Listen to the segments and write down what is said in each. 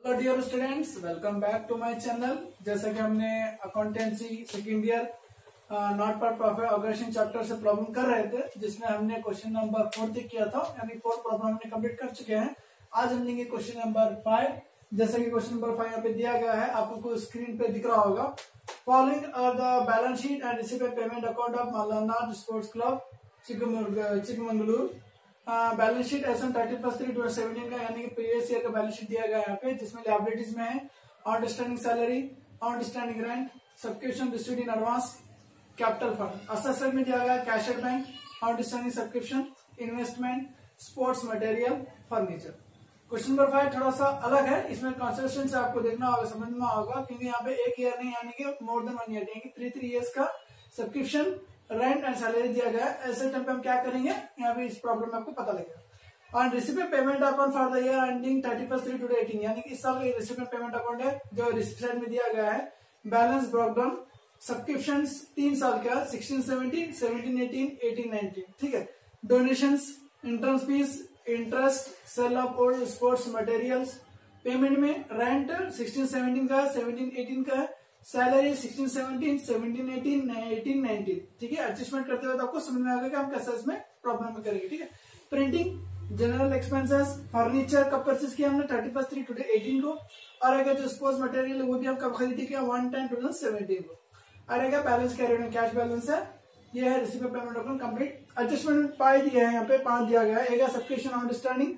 Hello dear students, welcome back to my channel. जैसा कि हमने अकाउंटेंसी सेकेंड ईयर नॉट पर प्रॉफिट ऑर्गेनाइजेशन चैप्टर से प्रॉब्लम कर रहे थे, जिसमें हमने क्वेश्चन नंबर 4 तक किया था, यानी 4 प्रॉब्लम हमने कंप्लीट कर चुके हैं। आज हम लेंगे क्वेश्चन नंबर 5। जैसा कि क्वेश्चन नंबर 5 यहाँ पे दिया गया है, आपको स्क्रीन पे दिख रहा होगा। Following the balance sheet and receive payment account of Mallanath sports club Chikmagaluru. Balance sheet as 30+3 2017 का, यानी कि प्रीवियस ईयर का बैलेंस शीट दिया गया है यहाँ पे, जिसमें लायबिलिटीज में है outstanding salary, outstanding rent, subscription received in advance, capital fund. Assessment में दिया गया है cash at bank, outstanding subscription, investment, sports material, furniture. Question number 5 थोड़ा सा अलग है, इसमें कंसेशन से आपको देखना होगा, समझना होगा, क्योंकि यहाँ पे एक ईयर नहीं, यानी कि मोर देन 1 ईयर, यानी कि 3 ईयर्स का सब्सक्रिप्शन, रेंट एंड सैलरी दिया गया है। ऐसे टाइम पे हम क्या करेंगे, यहाँ पे इस प्रॉब्लम में आपको पता लगेगा। और receive payment account for the year ending 30+3 2018, यानी कि इस साल का रिसीव पेमेंट अकाउंट है जो रिसिप्ट में दिया गया है। बैलेंस ब्रेकडाउन, सब्सक्रिप्शन 3 साल का 16-17, 17-18, 18-19, ठीक है। Donations, intern fees, interest, sale of old sports materials. Payment में रेंट 16-17 का, 17-18 का है। सैलरी 16-17, 17-18, 18-19, ठीक है। एडजस्टमेंट करते हुए तो आपको समझ में आएगा कि हम कैसे इसमें प्रॉब्लम में करेंगे, ठीक है। प्रिंटिंग, जनरल एक्सपेंसेस, फर्नीचर कब परचेज किया हमने 30+3 2018 को, और अगर जो स्पोर्ट्स मटेरियल वो भी हम कब खरीदी किया 1/10/2017 को। और बैलेंस कैरियर कैश बैलेंस है, ये है receive payment account complete. Adjustment पाई दिए हैं यहाँ पे, 5 दिया गया है। एक है सब्सक्रिप्शन आउटस्टैंडिंग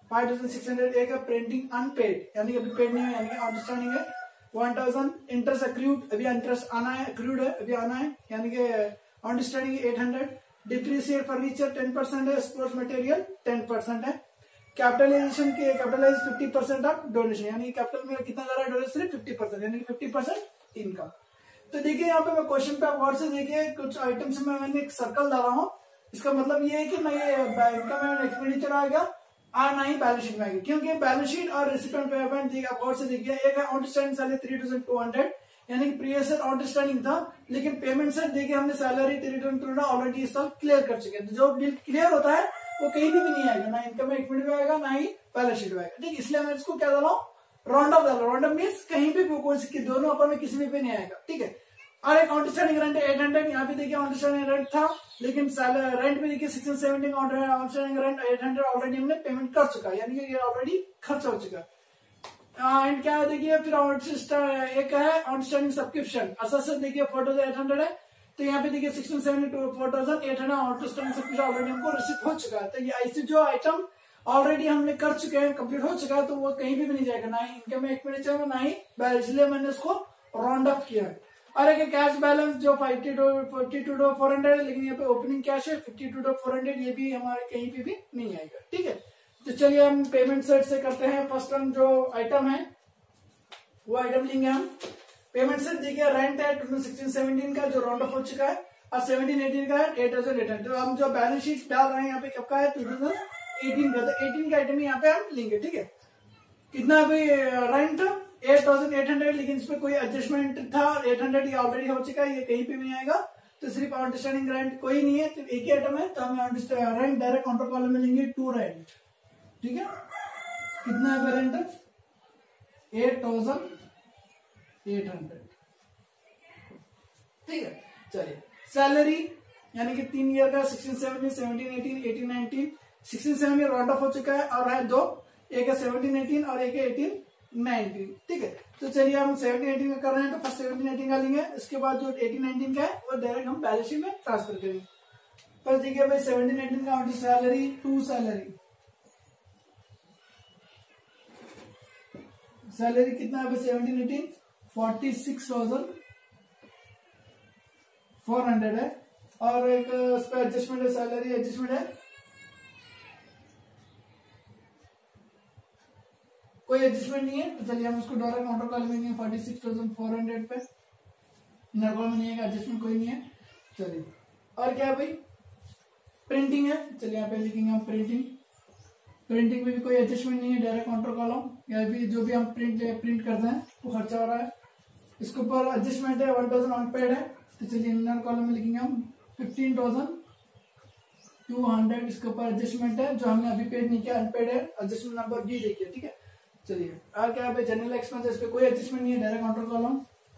5600, एक है प्रिंटिंग अनपेड, यानी कि अभी पेड नहीं है, यानी कि आउटस्टैंडिंग है 1000। इंटरेस्ट अक्रूड, अभी इंटरेस्ट आना है, अक्रूड है अभी आना है, यानी कि आउटस्टैंडिंग 800। डिप्रिसिएट फर्नीचर 10% है, स्पोर्ट्स मटेरियल 10% है। कैपिटलाइजेशन के कैपिटलाइज 50% ऑफ डोनेशन, यानी कैपिटल में कितना जा रहा है डोनेशन 50%, यानी कि 50% इनकम। तो देखिए यहाँ पे मैं क्वेश्चन पे आप गौर से देखिए, कुछ आइटम्स में मैंने एक सर्कल डाला हूँ। इसका मतलब ये है कि ना ये इनकम एंड एक्सपेंडिचर आएगा और ना ही बैलेंस शीट में आएगी, क्योंकि बैलेंस शीट और रिसिप्ट पेमेंट देखिए आप गौर से देखिए। एक है आउटस्टैंडिंग सैलरी 3200, यानी कि प्रीवियस ईयर आउटस्टैंडिंग था, लेकिन पेमेंट से देखिए हमने सैलरी 3200 ऑलरेडी इस साल क्लियर कर चुके हैं। तो जो बिल क्लियर होता है वो कहीं भी नहीं आएगा, ना इनकम एक्सपेंडिचर में आएगा, ना ही बैलेंस शीट में आएगा, ठीक। इसलिए मैं इसको क्या डाला हूँ, राउंड ऑफ डाला। राउंड ऑफ मीन्स कहीं भी दोनों अपर में किसी भी नहीं आएगा, ठीक है। और एक आउटस्टैंडिंग रेंट 800, यहाँ पे देखिए आउटस्टैंडिंग रेंट था, लेकिन रेंट पे देखिए 16-17 आउटस्टैंडिंग रेंट 800 ऑलरेडी हमने पेमेंट कर चुका है, यानी कि ये ऑलरेडी खर्च हो चुका है। एंड क्या है देखिए, फिर एक है आउटस्टैंडिंग सब्सक्रिप्शन। असल देखिए 4800 है, तो यहाँ पे देखिए 16-17 4800 आउटस्टैंडिंग सब्सक्रिप्शन ऑलरेडी हमको रिसीव हो चुका है। तो ये ऐसे जो आइटम ऑलरेडी हमने कर चुके हैं, कंप्लीट हो चुका है, तो वो कहीं भी नहीं जाएगा, ना ही इनकम एक्सपेंडिचर में, ना ही बैलेंस, इसलिए मैंने इसको राउंड अप किया है। और एक कैश बैलेंस जो 42,400 है, लेकिन यहाँ पे ओपनिंग कैश है 52,400, ये भी हमारे कहीं पे भी नहीं आएगा, ठीक है। तो चलिए हम पेमेंट साइड से करते हैं। फर्स्ट हम जो आइटम है वो आइटम लेंगे हम। पेमेंट साइड देखिए, रेंट है 2016-17 का जो राउंड ऑफ हो चुका है, और 17-18 का है 8,800। तो हम जो बैलेंस शीट डाल रहे हैं यहाँ पे कब का है 2018 का, तो 18 का आइटम यहाँ पे हम लेंगे, ठीक है। कितना अभी रेंट 8,800, लेकिन इसमें कोई एडजस्टमेंट था, 800 ये ऑलरेडी हो चुका है, ये कहीं पे नहीं आएगा। तो सिर्फ आउटस्टैंडिंग रेंट कोई नहीं है, तो एक ही आइटम है, तो हम रेंट डायरेक्ट काउंटर कॉलम में लेंगे 2 रेंट, ठीक है। कितना है रेंट 8,800, ठीक है। चलिए सैलरी, यानी कि 3 ईयर का 16-17, 17-18, 18-19, 16-17 राउंड ऑफ हो चुका है, और है 2, एक है 17-18 और एक है 18-19, ठीक है। तो चलिए हम 17-18 का कर रहे हैं, तो फर्स्ट 17-18 का लेंगे, इसके बाद जो 18-19 का है वो डायरेक्ट हम बैलेंस शीट में ट्रांसफर करेंगे। पर देखिए भाई 17-18 का सैलरी 2 सैलरी कितना है 17-18 46,400 है, और एक उस पर एडजस्टमेंट है, सैलरी एडजस्टमेंट है, कोई एडजस्टमेंट नहीं है। तो चलिए हम उसको डायरेक्ट काउंटर कॉलम में लेंगे 46,400 पे, इनर कॉलम में नहीं है, एडजस्टमेंट कोई नहीं है। चलिए और क्या है भाई, प्रिंटिंग है, चलिए यहाँ पे लिखेंगे हम प्रिंटिंग में भी कोई एडजस्टमेंट नहीं है, डायरेक्ट काउंटर कॉलम, या भी जो भी हम प्रिंट करते हैं वो खर्चा हो रहा है। इसके ऊपर एडजस्टमेंट है 1000 अनपेड है, तो चलिए इनर कॉलम में लिखेंगे हम 15,200, इसके ऊपर एडजस्टमेंट है जो हमने अभी पेड नहीं किया, अनपेड है, एडजस्टमेंट नंबर डी देखिए, ठीक है। चलिए और क्या है जनरल एक्सपेंसेस पे कोई एडजस्टमेंट नहीं है, डायरेक्ट काउंटर कॉलम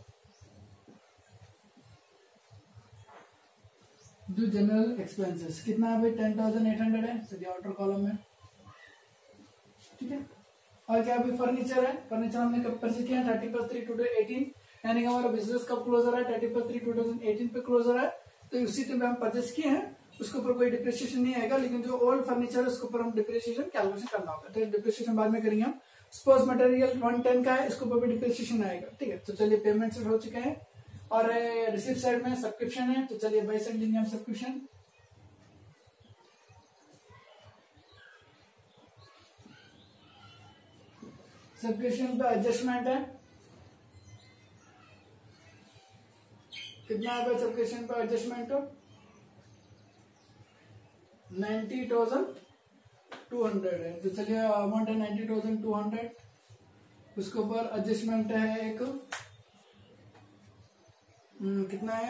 जो जनरल एक्सपेंसेस कितना है भाई 10,800 है, चलिए आउटर कॉलम में, ठीक है। और क्या अभी फर्नीचर है, फर्नीचर हमने कब परचेज किया 31/3/2018, यानी कि हमारा बिजनेस कब क्लोजर है 31/3/2018 पे क्लोजर है, तो उसी टाइम हम परचेज किए हैं, उसके ऊपर कोई डिप्रिसिएशन नहीं आएगा, लेकिन जो ओल्ड फर्नीचर है उसके ऊपर हम डिप्रिसिएशन कैलकुलेशन करना होगा, तो डिप्रिसिएशन बाद में करेंगे हम। स्पोर्ट्स मटेरियल 110 का है, इसके ऊपर भी डिप्रिसिएशन आएगा, ठीक है। तो चलिए पेमेंट सेट हो चुके हैं, और रिसिप्ट साइड में सब्सक्रिप्शन है, तो चलिए बाई साइड लेंगे हम सब्सक्रिप्शन। सब्सक्रिप्शन पे एडजस्टमेंट है, कितना है भाई सब्सक्रिप्शन पे एडजस्टमेंट 90,200 है, तो चलिए अमाउंट है 90,200, उसके ऊपर एडजस्टमेंट है एक कितना है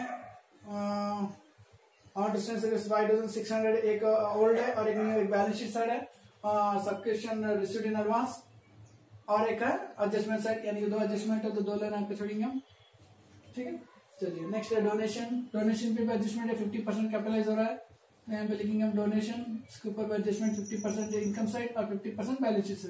और डिस्टेंस 5,600 एक ओल्ड है और एक न्यू, एक बैलेंस शीट साइड है, सब्सक्रिप्शन रिसीव्ड इन एडवांस, और एक है एडजस्टमेंट साइड, यानी कि दो एडजस्टमेंट है, तो दो लाइन यहाँ पे छोड़ेंगे हम, ठीक है। चलिए नेक्स्ट है डोनेशन, डोनेशन पे एडजस्टमेंट है 50% कैपिटलाइज हो रहा है, तो यहाँ पे लिखेंगे हम डोनेशन, इसके ऊपर एडजस्टमेंट 50% इनकम साइड और 50% बैलेंस शीट साइड,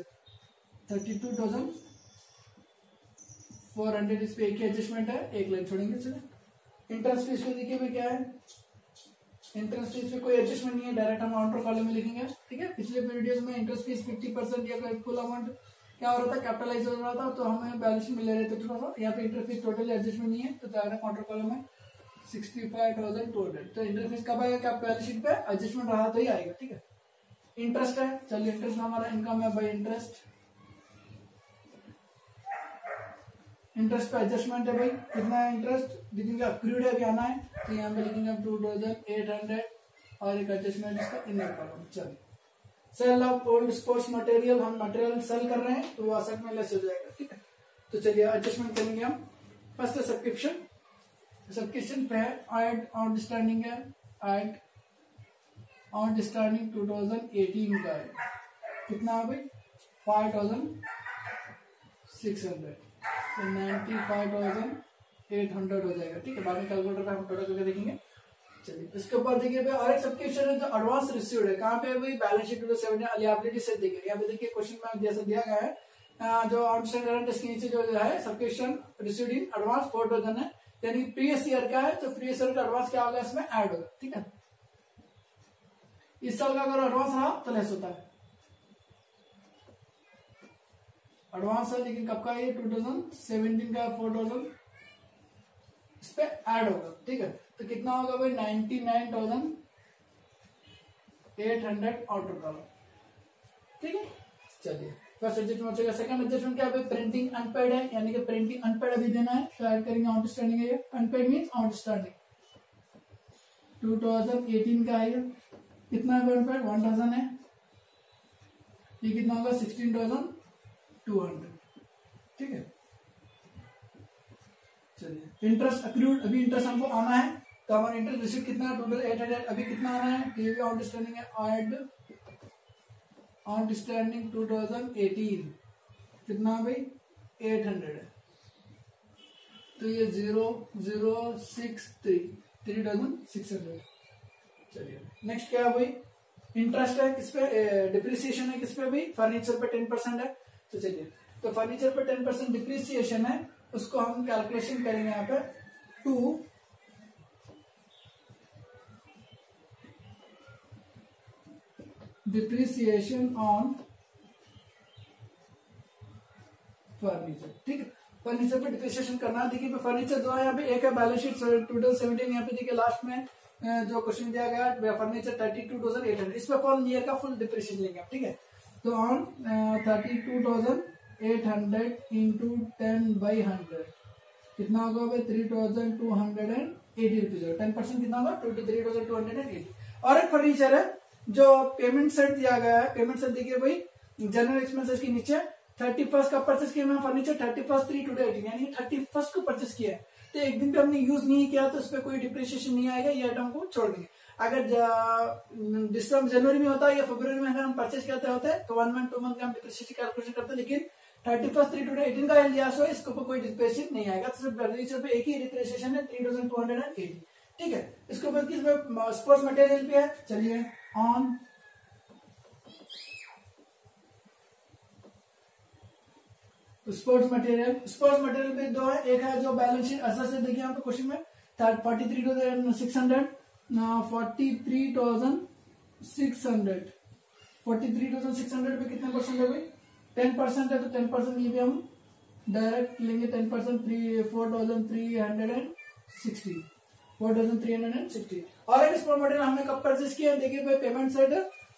32,400 इस पे एक ही एडजस्टमेंट है, एक लाइन छोड़ेंगे। चलिए इंटरेस्ट फीस पे देखिए भाई क्या है, इंटरेस्ट फीस पे कोई एडजस्टमेंट नहीं है, डायरेक्ट हम आउटर कॉलम में लिखेंगे, ठीक है। पिछले वीडियोस में इंटरेस्ट फीस 50% या कोई फुल अमाउंट क्या हो रहा था कैपिटलाइज हो रहा था, तो हमें बैलेंस शीट में ले रहे थे थोड़ा सा, यहाँ पे इंटरेस्ट फीस टोटली एडजस्टमेंट नहीं है, तो डायरेक्ट आउटर कॉलम में 65,200, तो इंटरेस्ट फीस कब आएगा क्या बैलेंस शीट पे एडजस्टमेंट रहा तो ही आएगा, ठीक है। इंटरेस्ट है, चलिए इंटरेस्ट हमारा इनकम है बाई इंटरेस्ट, इंटरेस्ट पे एडजस्टमेंट है भाई, कितना है इंटरेस्ट लिखेंगे, अक्रूड है क्या आना है, तो यहाँ पे लिखेंगे 2,800 और एक एडजस्टमेंट इसका इनर कॉलम। चलिए sale of old sports material, हम मटेरियल सेल कर रहे हैं तो वो असेट में लेस हो जाएगा, ठीक है। तो चलिए एडजस्टमेंट करेंगे हम, फर्स्ट है सब्सक्रिप्शन, सब्सक्रिप्शन पे ऐड आउटस्टैंडिंग है, ऐड आउटस्टैंडिंग 2018 का है, कितना है भाई 5,600, तो 95,800 हो जाएगा, ठीक है। बाद में कैलकुलेटर पे हम टोटल करके देखेंगे। चलिए इसके ऊपर देखिए भाई और एक सब्सक्रिप्शन है जो एडवांस रिसीव्ड है, कहाँ पे भाई बैलेंस शीट 270 लिएबिलिटी से देखिए, यहाँ पे देखिए क्वेश्चन में जैसा दिया गया है, जो आउटस्टैंडिंग इसके नीचे जो है सब्सक्रिप्शन रिसीव्ड इन एडवांस 4,000 है, यानी प्रीवियस ईयर का है, तो प्रीवियस ईयर का एडवांस क्या होगा इसमें ऐड होगा, ठीक है। इस साल का अगर एडवांस रहा तो लेस होता है, एडवांस है लेकिन कब का ये 2017 का 4,000 इस पे ऐड होगा, ठीक है। तो कितना होगा भाई 99,800 आउटर कॉलम, ठीक है। चलिए फर्स्ट एडजस्टमेंट हो जाएगा, सेकंड एडजस्टमेंट क्या है, प्रिंटिंग अनपेड है, यानी कि प्रिंटिंग अनपेड अभी देना है, तो ऐड करेंगे आउटस्टैंडिंग है, अनपेड मींस आउटस्टैंडिंग 2018 का है, कितना है अनपेड 1,000 है, ये कितना होगा 16,200, ठीक है। चलिए इंटरेस्ट अक्रूड, अभी इंटरेस्ट हमको आना है, तो हमारा इंटरेस्ट रिसीव कितना है 2,800, अभी कितना आना है, ये भी आउटस्टैंडिंग है, ऐड आउटस्टैंडिंग 2018 कितना भाई 800 है, तो ये 0,063 3,600। चलिए नेक्स्ट क्या है भाई, इंटरेस्ट है किस पे, डिप्रिसिएशन है किस पे भाई, फर्नीचर पे 10% है, तो चलिए तो फर्नीचर पे 10% डिप्रिसिएशन है, उसको हम कैलकुलेशन करेंगे यहाँ पे 2 डिप्रिसिएशन ऑन फर्नीचर, ठीक है। फर्नीचर पे डिप्रिसिएशन करना है, देखिए फर्नीचर जो है यहाँ पे एक है बैलेंस शीट 2017, यहाँ पे देखिए लास्ट में जो क्वेश्चन दिया गया फर्नीचर 32,800, इस पे फॉल ईयर का फुल डिप्रिसिएशन लेंगे आप, ठीक है। तो ऑन 32,800 इंटू 10/100 कितना होगा भाई 3,280 रुपीज, 10% कितना होगा 23,280। और एक फर्नीचर है जो पेमेंट सेट दिया गया है, पेमेंट सेट देखिए भाई जनरल एक्सपेंसेस के नीचे 31st का परचेस किया मैं फर्नीचर 31/3/2018, यानी 31st को परचेस किया है, तो एक दिन पे हमने यूज नहीं किया तो उस पर कोई डिप्रिसिएशन नहीं आएगा, ये आइटम को छोड़ देंगे। अगर दिसंबर जनवरी में होता है या फरवरी में अगर हम परचेस करते होते हैं तो 1 मंथ 2 मंथ का हम डिप्रिसिएशन कैलकुलेशन करते हैं, लेकिन 31/3/2018 का एलियास है, इसके ऊपर कोई डिप्रेशिएशन नहीं आएगा, तो सिर्फ फर्नीचर पे एक ही डिप्रेशिएशन है 3280। ठीक है, इसके ऊपर किस स्पोर्ट्स मटेरियल पे है, चलिए ऑन स्पोर्ट्स मटेरियल पे दो है, एक है जो बैलेंस शीट असर से देखिए यहाँ पे क्वेश्चन में 43,600 43,600 पे कितने परसेंट है भाई, 10% है, तो 10% ये भी हम डायरेक्ट लेंगे 10%, 4,360 और इस मटेरियल हमने कब परचेज किया, देखिए भाई पेमेंट सेट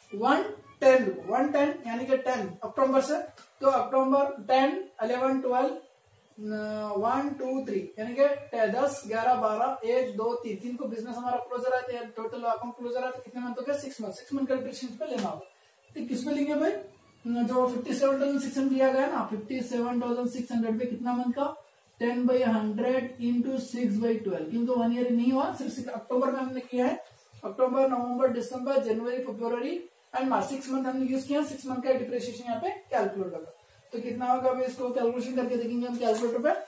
110 यानी कि 10 अक्टूबर से, तो अक्टूबर 10, 11, 12, 1, 2, 3 यानी कि 10, 11, 12, 1, 2, 3 को बिजनेस हमारा क्लोजर आते हैं, टोटल अकाउंट क्लोजर आते हैं, कितने मंथ हो गए, 6 मंथ का डिप्रेशन पे लेना होगा। तो किस पे लेंगे भाई, जो 57,600 लिया गया ना, 57,600 पे कितना मंथ का, 10/100 इंटू 6/12, क्योंकि 1 ईयर नहीं हुआ, सिर्फ अक्टूबर में हमने किया है, अक्टूबर, नवंबर, दिसंबर, जनवरी, फरवरी एंड मार्च 6 मंथ हमने यूज किया, 6 मंथ का डिप्रेशिएशन यहाँ पे कैलकुलेट होगा। तो कितना होगा भाई, इसको कैलकुलेशन करके देखेंगे हम कैलकुलेटर पे,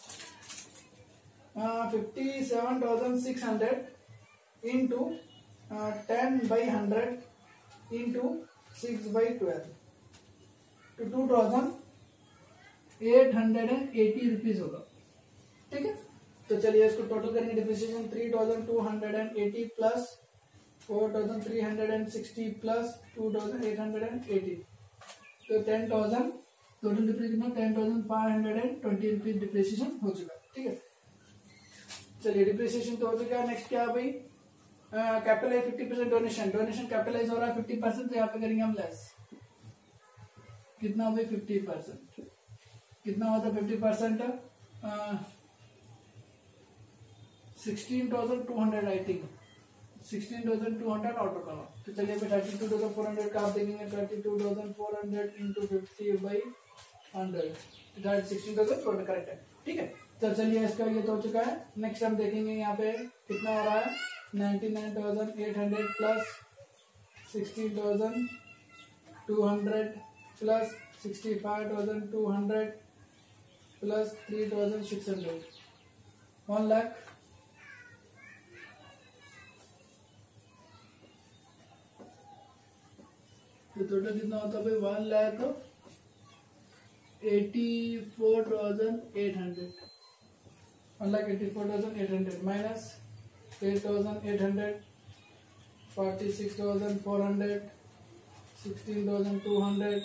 57,600 इंटू 10/100 इंटू 6/12 तो 2,880 रुपीज होगा। ठीक है, तो चलिए इसको टोटल करेंगे, डिप्रिसिएशन 3,280 प्लस 4,360 प्लस 2,880, तो 10,000 टोटल डिप्रिसिएशन 10,520 रुपीज डिप्रिसिएशन हो चुका है। ठीक है, चलिए डिप्रिसिएशन तो हो चुका है। नेक्स्ट क्या है भाई, कैपिटलाइज 50% डोनेशन कैपिटलाइज हो रहा है 50%, तो यहाँ पे करेंगे हम लेस, कितना भाई 50%, कितना होता है 50%, 16,200 आई थिंक, 16,200 आउट करो, तो चलिए 32,400 का आप देखेंगे, 32,400 इंटू 50/100, 16,200 करेक्ट है। ठीक है, तो चलिए इसका ये तो हो चुका है। नेक्स्ट हम देखेंगे यहाँ पे कितना हो रहा है, 99,800 प्लस 16,200 प्लस 65,200 प्लस 3,600, 1 लाख, तो टोटल कितना होता है भाई, 1,84,800, 1,84,800 माइनस 8,800, 46,400, 16,200,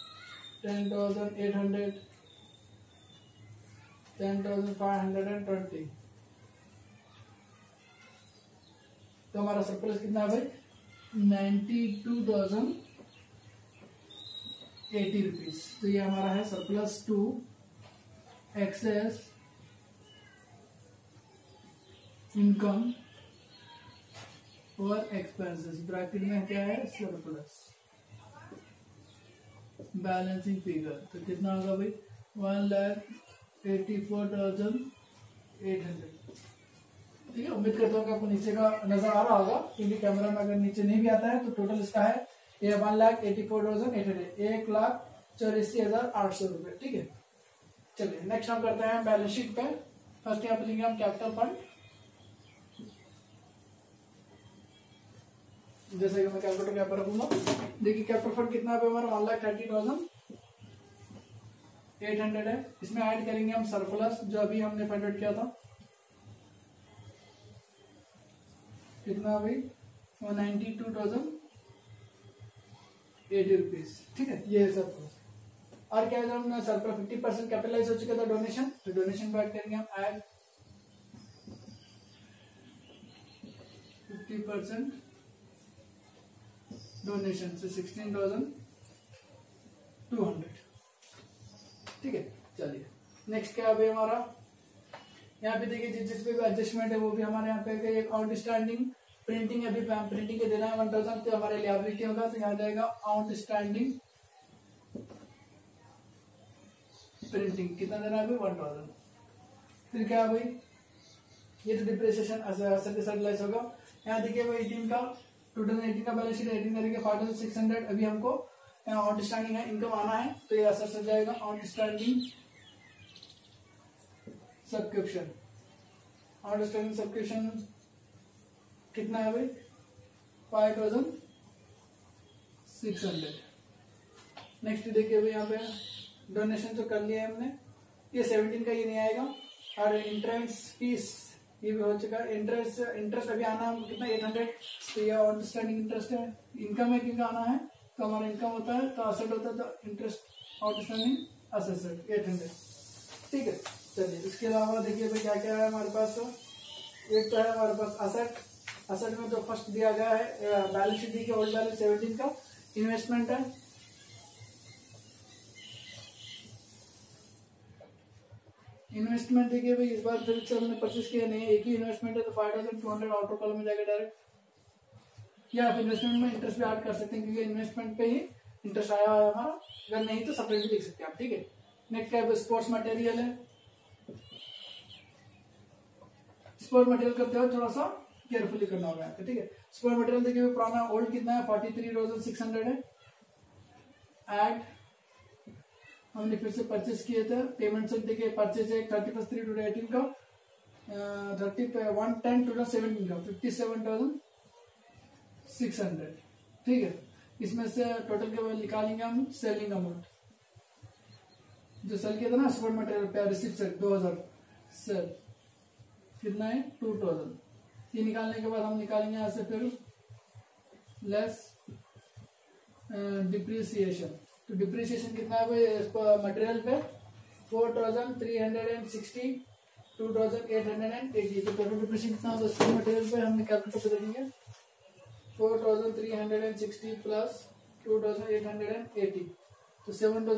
10,800, 10,520, तो हमारा सरप्लस कितना है भाई, 92,080 रुपीज। तो ये हमारा है सरप्लस टू एक्सेस इनकम और एक्सपेंसेस, ब्रैकेट में क्या है सरप्लस, बैलेंसिंग फिगर, तो कितना होगा भाई 1,84,800। ठीक है, उम्मीद करता हूँ कि आपको नीचे का नजर आ रहा होगा, क्योंकि कैमरा में अगर नीचे नहीं भी आता है तो टोटल इसका है ये 1,84,800, 1,84,800 रुपए। ठीक है, चलिए नेक्स्ट हम करते हैं बैलेंस शीट पे। फर्स्ट यहाँ पे लेंगे हम कैपिटल फंड, जैसे कि मैं कैलकुलेटर यहाँ पर रखूंगा, देखिए कैपिटल फंड कितना है हमारा, 1,30,800 है। इसमें ऐड करेंगे हम सरप्लस जो अभी हमने फाइंड आउट किया था, कितना भाई 92,080 रुपीज। ठीक है, ये है सरप्लस। और क्या है, हम सरप्लस 50% कैपिटलाइज हो चुका था डोनेशन, तो डोनेशन को ऐड करेंगे हम, ऐड 50% डोनेशन से 16,200। ठीक है, चलिए नेक्स्ट क्या है हमारा, यहाँ पे देखिए जिस पे भी एडजस्टमेंट है वो भी हमारे यहाँ पे एक आउटस्टैंडिंग प्रिंटिंग, अभी प्रिंटिंग के देना है 1,000, तो हमारे लिएबिलिटी होगा, तो यहाँ जाएगा आउटस्टैंडिंग प्रिंटिंग, कितना देना है 1,000। फिर क्या है भाई, ये तो डिप्रिसिएशन सर्टिलाइज होगा। यहाँ देखिए भाई 18 का 2018 का बैलेंस शीट 18 करेंगे 5,600, अभी हमको यहाँ आउटस्टैंडिंग है, इनकम आना है, तो ये असर से जाएगा आउटस्टैंडिंग सब्सक्रिप्शन। आउटस्टैंडिंग सब्सक्रिप्शन कितना है भाई 5600। नेक्स्ट देखिए भाई यहाँ पे डोनेशन तो कर लिया है हमने, ये 17 का ये नहीं आएगा। और इंट्रेंस फीस ये भी हो चुका है। इंटरेस्ट अभी आना है कितना 800, तो ये आउटस्टैंडिंग इंटरेस्ट है। इनकम है कितना आना है, तो हमारा इनकम होता है तो असेट होता है, तो इंटरेस्ट आउटस्टैंडिंग असेट 800। ठीक है, चलिए इसके अलावा देखिए भाई क्या क्या है हमारे पास। एक तो है हमारे पास असेट में तो फर्स्ट दिया गया है बैलेंस शीट दी गई ओल्ड बैलेंस 17 का। इन्वेस्टमेंट है, इन्वेस्टमेंट देखिए भाई इस बार फिर से हमने परचेज किया नहीं, एक ही इन्वेस्टमेंट है तो 5200 ऑटो कॉलम में जाएगा डायरेक्ट। या आप इन्वेस्टमेंट में इंटरेस्ट भी ऐड कर सकते हैं क्योंकि इन्वेस्टमेंट पे ही इंटरेस्ट आया हुआ है हमारा, अगर नहीं तो सेपरेट भी लिख सकते हैं आप। ठीक है, नेक्स्ट क्या है स्पोर्ट्स मटेरियल है। स्पोर्ट्स मटेरियल करते हुए थोड़ा सा केयरफुली करना होगा यहाँ पे। ठीक है, स्पोर्ट्स मटेरियल देखिए पुराना ओल्ड कितना है 43,600 है। एड हमने फिर से परचेज किए थे। पेमेंट से देखिए परचेज है 30+3 का 110/2017 का 57,600। ठीक है, इसमें से टोटल के निकालेंगे हम सेलिंग अमाउंट जो सेल किया था ना स्पोर्ट मटेरियल पे रिसिप्ट से 2000 सेल कितना है 2000। ये निकालने के बाद हम निकालेंगे यहाँ से फिर लेस डिप्रिसिएशन। तो डिप्रिसिएशन कितना है भाई मटेरियल पे 4,360 2,880। तो टोटल डिप्रिसिएशन कितना होगा स्पोर्ट मटेरियल पे हमने कैलकुलेटर पे देखेंगे 4,360 प्लस 2,880 तो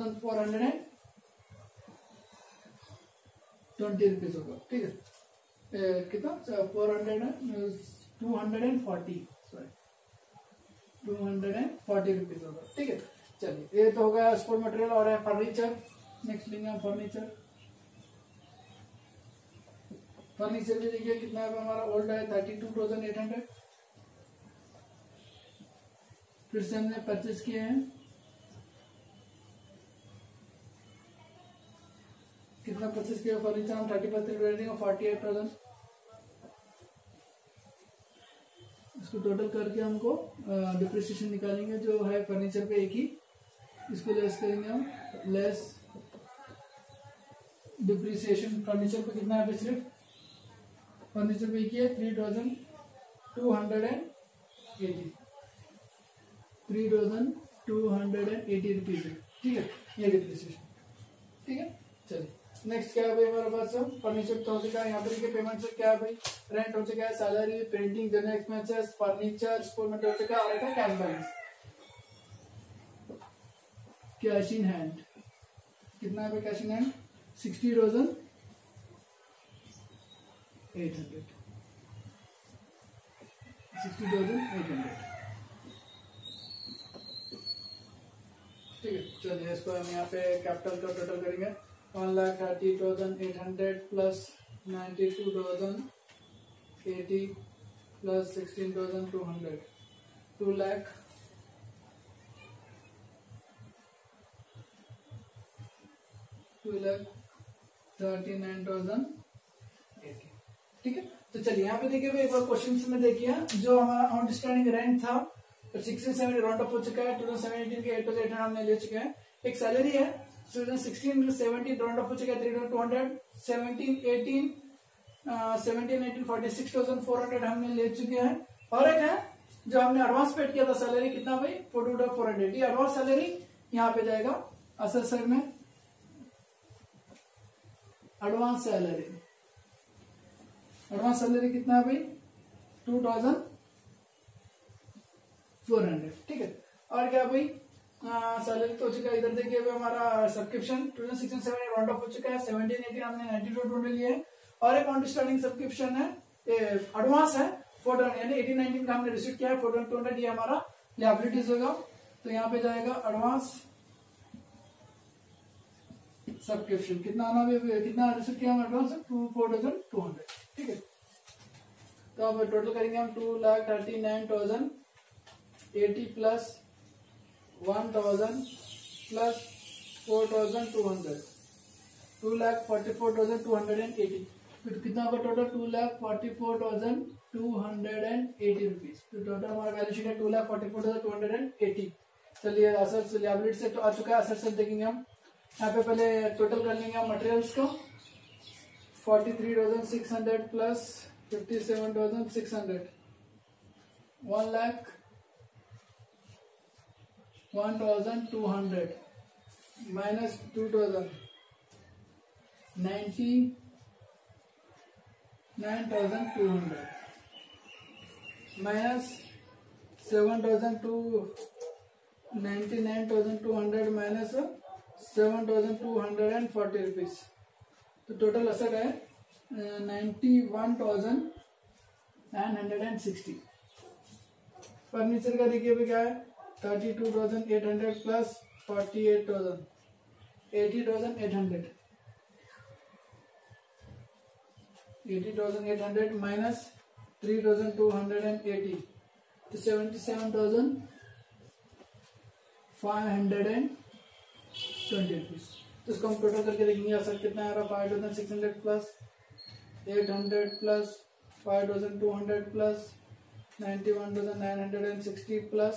7,420 रुपीज होगा। ठीक है, कितना 240 रुपीज होगा। ठीक है, चलिए ये तो होगा स्पोर्ट मटेरियल। और है फर्नीचर, नेक्स्ट लेंगे हम फर्नीचर। फर्नीचर भी देखिए कितना है हमारा ओल्ड है 32,800। फिर से हमने परचेज किए हैं कितना परचेज किया फर्नीचर हम 30% रेटिंग 48,000। इसको टोटल करके हमको डिप्रिसिएशन निकालेंगे जो है फर्नीचर पे एक ही, इसको लेस करेंगे हम लेस डिप्रिसिएशन। फर्नीचर पे कितना है सिर्फ फर्नीचर पे एक ही है 3,280 रुपीज है। ठीक है, ये डिप्रिसिएशन। ठीक है, चलिए नेक्स्ट क्या है भाई हमारे पास फर्नीचर तो हो चुका है। यहाँ पे देखिए पेमेंट से क्या है भाई रेंट हो चुका है, salary, printing, general expenses, furniture, sport material हो चुका है। और एक है cash balance cash in hand कितना है भाई कैश इन हैंड 60,800। ठीक है, चलिए इसको हम यहाँ पे कैपिटल का टोटल करेंगे 1,30,800 प्लस 92,080 प्लस 16,200 2,39,080। ठीक है, तो चलिए यहाँ पे देखिए भाई एक बार क्वेश्चन में देखिए जो हमारा आउटस्टैंडिंग रेंट था तो 1670 राउंड अप हो चुका है। 2017 के 8,800 हमने ले चुके हैं। एक सैलरी है 16 राउंड अप हो चुका है 3,200। 17 18 46,400 हमने ले चुके हैं। और एक है जो हमने एडवांस पेड किया था सैलरी कितना भाई 42,400। ये एडवांस सैलरी यहाँ पे जाएगा असल सर में एडवांस सैलरी कितना है भाई 2,400। ठीक है, और क्या भाई सैलरी तो हो चुका है। इधर देखिए हमारा सब्सक्रिप्शन 2016-17 राउंड अप हो चुका है। 17-18 हमने 92 लिए है। और एक आउटस्टैंडिंग सब्सक्रिप्शन है एडवांस है 4,000 यानी 18-19 का हमने रिसीव किया है 4,200। ये हमारा लायबिलिटीज होगा तो यहाँ पे जाएगा एडवांस सब्सक्रिप्शन कितना आना कितना रिसीव किया हम एडवांस 4,200। ठीक है, तो अब टोटल करेंगे हम 2,39,080 प्लस 1000 प्लस 4200, 2,44,280। फिर कितना होगा टोटल? 2,44,280 रुपीज। तो टोटल हमारा बैलेंस शीट है 2,44,280। चलिए असर लियाबिलिटी से तो आ चुका है, असर से देखेंगे हम। यहाँ पे पहले टोटल कर लेंगे हम मटेरियल्स को। 43,600 plus 57,600, 1,01,200 minus 2,000, 99,200 minus 99,200 minus 7,240 rupees. तो टोटल असर है 91,960। फर्नीचर का देखिए अभी क्या है, 32,800 प्लस 48,000, 80,800, 80,800 माइनस 3,280, तो 77,520 रुपीज। तो इसको हम टोटल करके देखेंगे असर कितना आ रहा है। 5,600 plus 800 plus 5,200 plus 91,960 plus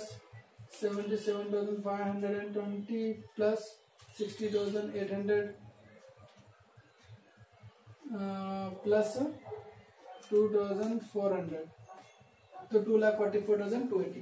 77,520 plus 60,800 plus 2,400, तो 2,44,280,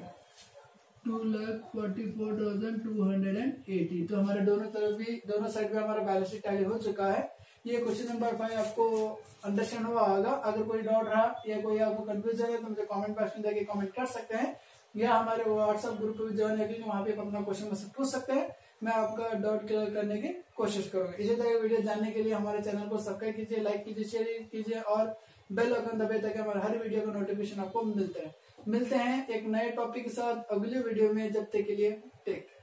2,44,280। तो हमारे दोनों साइड पे हमारा बैलेंस शीट टैली हो चुका है। ये क्वेश्चन नंबर 5 आपको अंडरस्टैंड हुआ होगा। अगर कोई डाउट रहा या कोई आपको कंफ्यूजन है तो मुझे कमेंट बॉक्स में जाके कमेंट कर सकते हैं, या हमारे व्हाट्सएप ग्रुप पे भी ज्वाइन है, वहां पे अपना क्वेश्चन मुझसे पूछ सकते हैं। मैं आपका डाउट क्लियर करने की कोशिश करूंगा। इसी तरह वीडियो जानने के लिए हमारे चैनल को सब्सक्राइब कीजिए, लाइक कीजिए, शेयर कीजिए और बेल आइकन दबाइए ताकि हमारे हर वीडियो का नोटिफिकेशन आपको मिलते हैं एक नए टॉपिक के साथ अगले वीडियो में। जब तक के लिए टेक केयर।